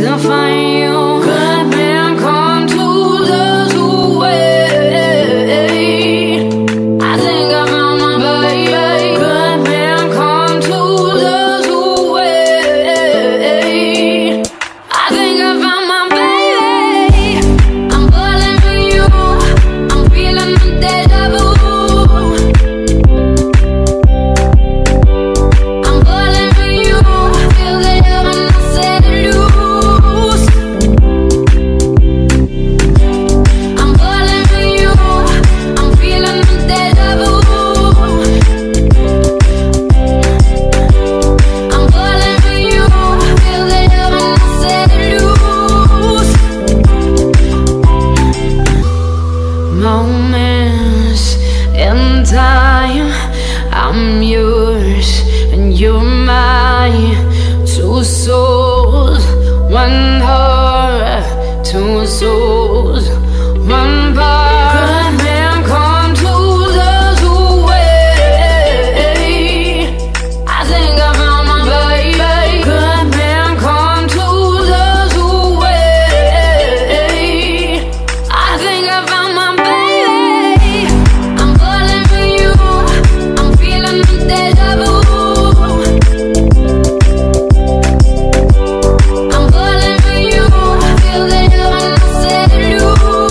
to find you. Good man come to those who wait. I think I found my baby. Good man come to those who wait. I think I found my baby. I'm falling for you. I'm feeling the deja vu. I'm falling for you. Feel the air when I set it loose. I'm falling for you. I'm feeling the deja vu. I'm falling for you. Feel the air when I set it loose. Moments in time, I'm yours and you're mine. Two souls, one heart. Two souls, one part. Good man come to those who wait. I think I found my baby. Good man come to those who wait. I think I found my baby. I'm falling for you. I'm feeling the deja vu. I'm falling for you. Feel the air when I set it loose.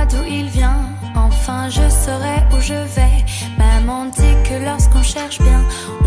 d'où il vient. Enfin je saurai où je vais. Même on dit que lorsqu'on cherche bien,